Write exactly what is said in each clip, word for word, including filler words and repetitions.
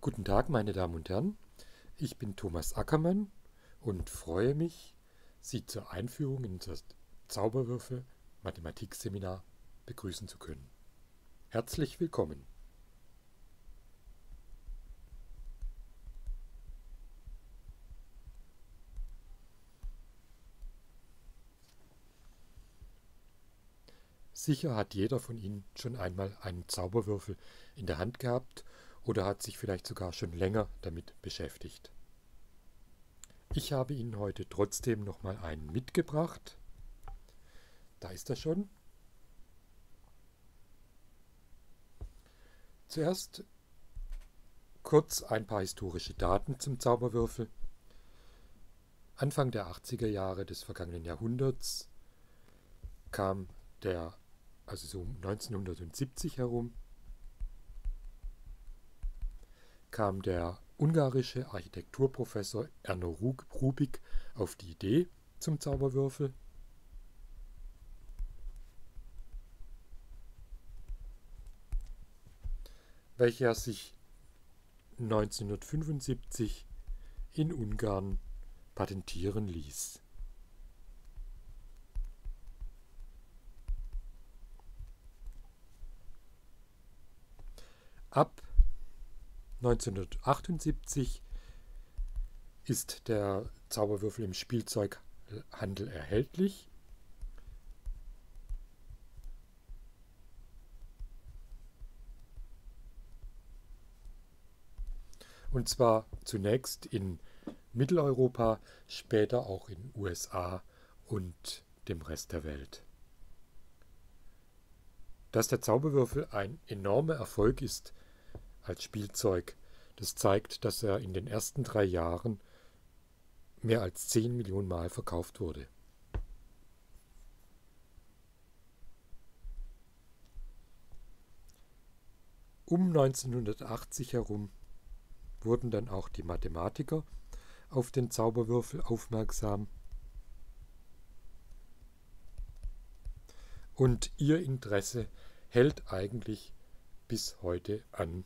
Guten Tag, meine Damen und Herren. Ich bin Thomas Ackermann und freue mich, Sie zur Einführung in das Zauberwürfel-Mathematikseminar begrüßen zu können. Herzlich willkommen. Sicher hat jeder von Ihnen schon einmal einen Zauberwürfel in der Hand gehabt oder hat sich vielleicht sogar schon länger damit beschäftigt. Ich habe Ihnen heute trotzdem noch mal einen mitgebracht. Da ist er schon. Zuerst kurz ein paar historische Daten zum Zauberwürfel. Anfang der achtziger Jahre des vergangenen Jahrhunderts kam der, also so um neunzehnhundertsiebzig herum, kam der ungarische Architekturprofessor Erno Rubik auf die Idee zum Zauberwürfel. Welcher sich neunzehnhundertfünfundsiebzig in Ungarn patentieren ließ. Ab neunzehnhundertachtundsiebzig ist der Zauberwürfel im Spielzeughandel erhältlich. Und zwar zunächst in Mitteleuropa, später auch in den U S A und dem Rest der Welt. Dass der Zauberwürfel ein enormer Erfolg ist als Spielzeug, das zeigt, dass er in den ersten drei Jahren mehr als zehn Millionen Mal verkauft wurde. Um neunzehnhundertachtzig herum wurden dann auch die Mathematiker auf den Zauberwürfel aufmerksam und ihr Interesse hält eigentlich bis heute an.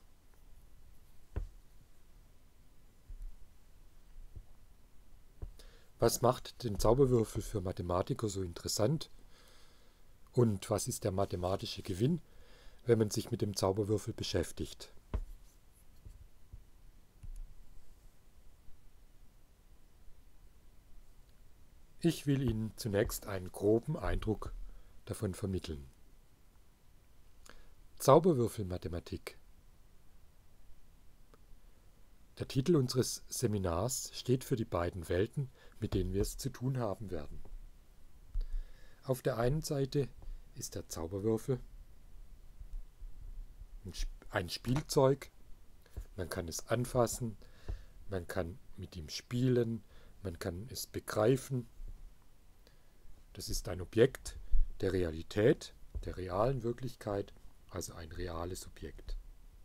Was macht den Zauberwürfel für Mathematiker so interessant? Und was ist der mathematische Gewinn, wenn man sich mit dem Zauberwürfel beschäftigt? Ich will Ihnen zunächst einen groben Eindruck davon vermitteln. Zauberwürfelmathematik. Der Titel unseres Seminars steht für die beiden Welten, mit denen wir es zu tun haben werden. Auf der einen Seite ist der Zauberwürfel ein Spielzeug. Man kann es anfassen, man kann mit ihm spielen, man kann es begreifen. Das ist ein Objekt der Realität, der realen Wirklichkeit, also ein reales Objekt.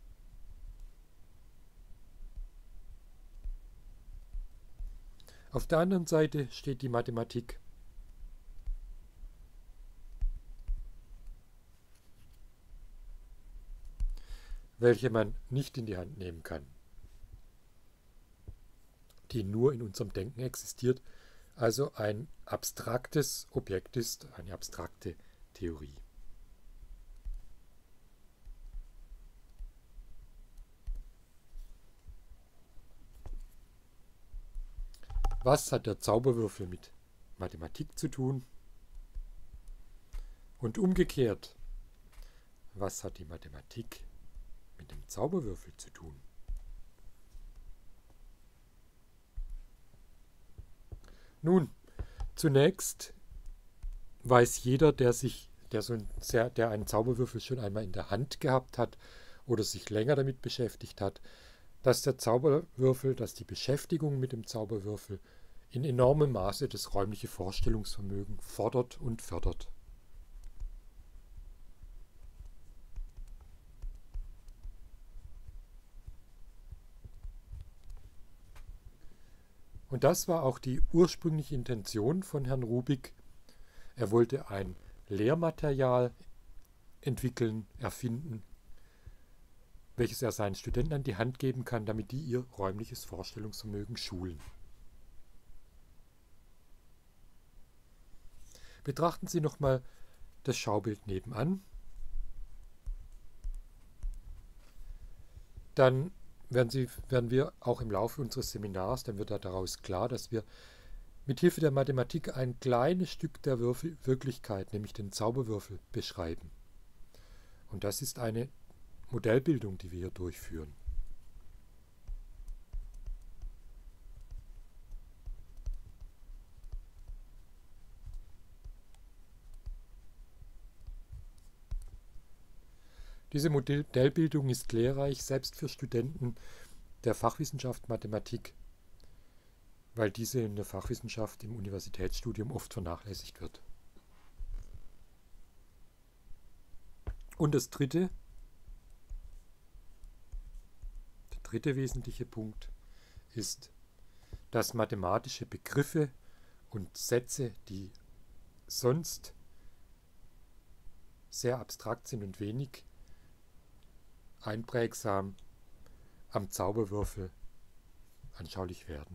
Auf der anderen Seite steht die Mathematik. Welche man nicht in die Hand nehmen kann, die nur in unserem Denken existiert, also ein abstraktes Objekt ist, eine abstrakte Theorie. Was hat der Zauberwürfel mit Mathematik zu tun? Und umgekehrt, was hat die Mathematik mit dem Zauberwürfel zu tun? Nun, zunächst weiß jeder, der sich, der so ein sehr, der einen Zauberwürfel schon einmal in der Hand gehabt hat oder sich länger damit beschäftigt hat, dass der Zauberwürfel, dass die Beschäftigung mit dem Zauberwürfel in enormem Maße das räumliche Vorstellungsvermögen fordert und fördert. Und das war auch die ursprüngliche Intention von Herrn Rubik. Er wollte ein Lehrmaterial entwickeln, erfinden, welches er seinen Studenten an die Hand geben kann, damit die ihr räumliches Vorstellungsvermögen schulen. Betrachten Sie nochmal das Schaubild nebenan. Dann werden, Sie, werden wir auch im Laufe unseres Seminars, dann wird daraus klar, dass wir mit Hilfe der Mathematik ein kleines Stück der Würfel, Wirklichkeit, nämlich den Zauberwürfel, beschreiben. Und das ist eine Modellbildung, die wir hier durchführen. Diese Modellbildung ist lehrreich, selbst für Studenten der Fachwissenschaft Mathematik, weil diese in der Fachwissenschaft im Universitätsstudium oft vernachlässigt wird. Und das dritte, der dritte wesentliche Punkt ist, dass mathematische Begriffe und Sätze, die sonst sehr abstrakt sind und wenig einprägsam, am Zauberwürfel anschaulich werden.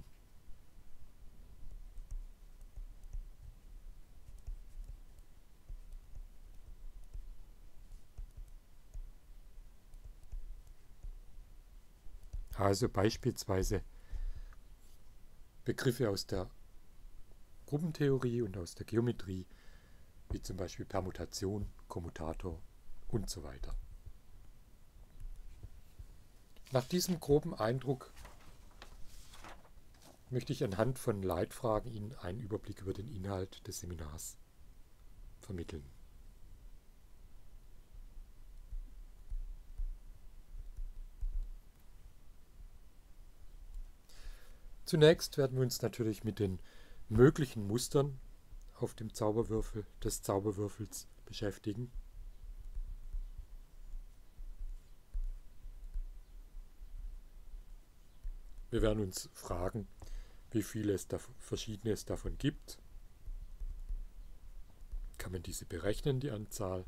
Also beispielsweise Begriffe aus der Gruppentheorie und aus der Geometrie, wie zum Beispiel Permutation, Kommutator und so weiter. Nach diesem groben Eindruck möchte ich anhand von Leitfragen Ihnen einen Überblick über den Inhalt des Seminars vermitteln. Zunächst werden wir uns natürlich mit den möglichen Mustern auf dem Zauberwürfel des Zauberwürfels beschäftigen. Wir werden uns fragen, wie viele es da, verschiedene es davon gibt. Kann man diese berechnen, die Anzahl?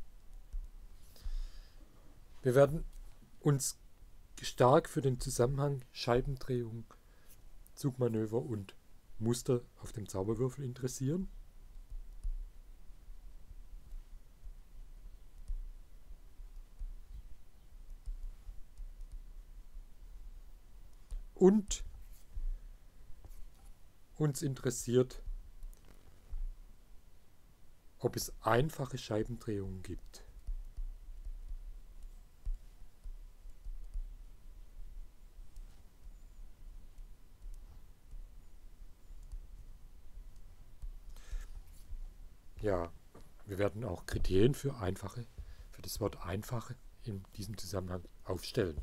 Wir werden uns stark für den Zusammenhang Scheibendrehung, Zugmanöver und Muster auf dem Zauberwürfel interessieren. Und uns interessiert, ob es einfache Scheibendrehungen gibt. Ja, wir werden auch Kriterien für einfache, für das Wort einfache in diesem Zusammenhang aufstellen.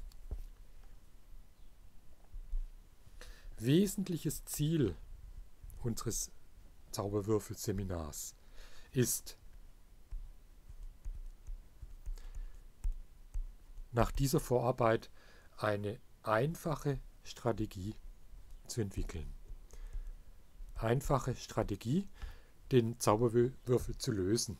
Wesentliches Ziel unseres Zauberwürfelseminars ist, nach dieser Vorarbeit eine einfache Strategie zu entwickeln. Einfache Strategie, den Zauberwürfel zu lösen.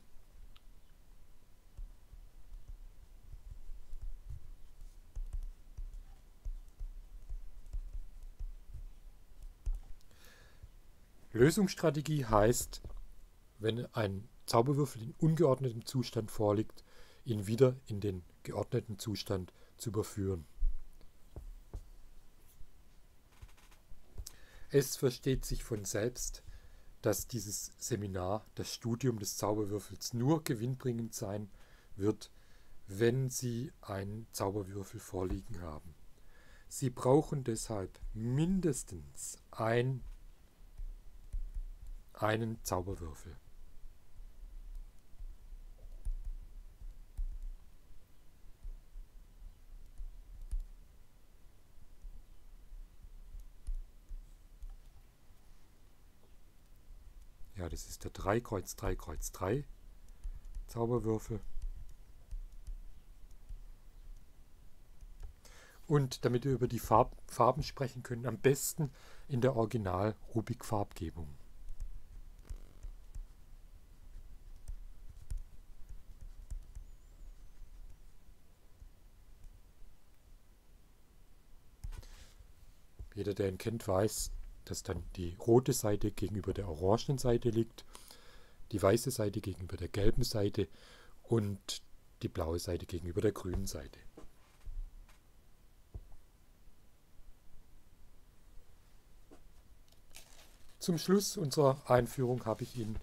Lösungsstrategie heißt, wenn ein Zauberwürfel in ungeordnetem Zustand vorliegt, ihn wieder in den geordneten Zustand zu überführen. Es versteht sich von selbst, dass dieses Seminar, das Studium des Zauberwürfels, nur gewinnbringend sein wird, wenn Sie einen Zauberwürfel vorliegen haben. Sie brauchen deshalb mindestens ein einen Zauberwürfel. Ja, das ist der drei Kreuz drei Kreuz drei Zauberwürfel. Und damit wir über die Farb, Farben sprechen können, am besten in der Original-Rubik-Farbgebung. Jeder, der ihn kennt, weiß, dass dann die rote Seite gegenüber der orangenen Seite liegt, die weiße Seite gegenüber der gelben Seite und die blaue Seite gegenüber der grünen Seite. Zum Schluss unserer Einführung habe ich Ihnen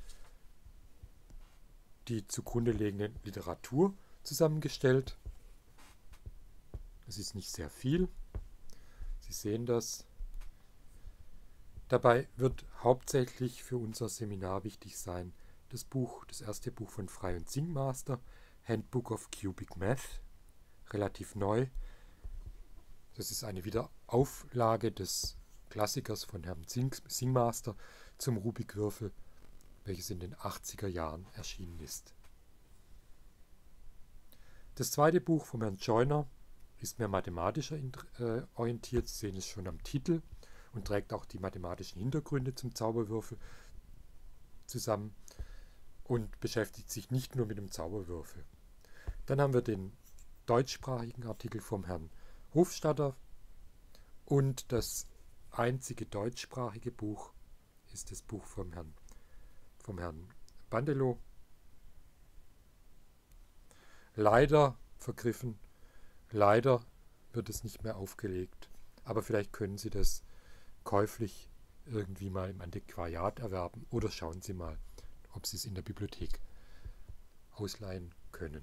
die zugrunde liegende Literatur zusammengestellt. Es ist nicht sehr viel. Sie sehen das. Dabei wird hauptsächlich für unser Seminar wichtig sein das Buch, das erste Buch von Frey und Singmaster, Handbook of Cubic Math, relativ neu. Das ist eine Wiederauflage des Klassikers von Herrn Singmaster zum Rubikwürfel, welches in den achtziger Jahren erschienen ist. Das zweite Buch von Herrn Joyner ist mehr mathematischer äh, orientiert, Sie sehen es schon am Titel, und trägt auch die mathematischen Hintergründe zum Zauberwürfel zusammen und beschäftigt sich nicht nur mit dem Zauberwürfel. Dann haben wir den deutschsprachigen Artikel vom Herrn Hofstadter und das einzige deutschsprachige Buch ist das Buch vom Herrn, vom Herrn Bandelow. Leider vergriffen, leider wird es nicht mehr aufgelegt, aber vielleicht können Sie das käuflich irgendwie mal im Antiquariat erwerben oder schauen Sie mal, ob Sie es in der Bibliothek ausleihen können.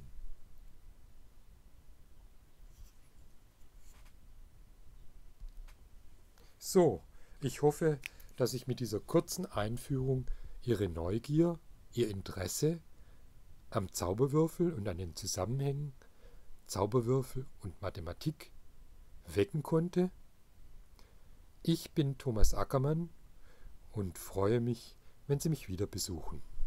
So, ich hoffe, dass ich mit dieser kurzen Einführung Ihre Neugier, Ihr Interesse am Zauberwürfel und an den Zusammenhängen Zauberwürfel und Mathematik wecken konnte. Ich bin Thomas Ackermann und freue mich, wenn Sie mich wieder besuchen.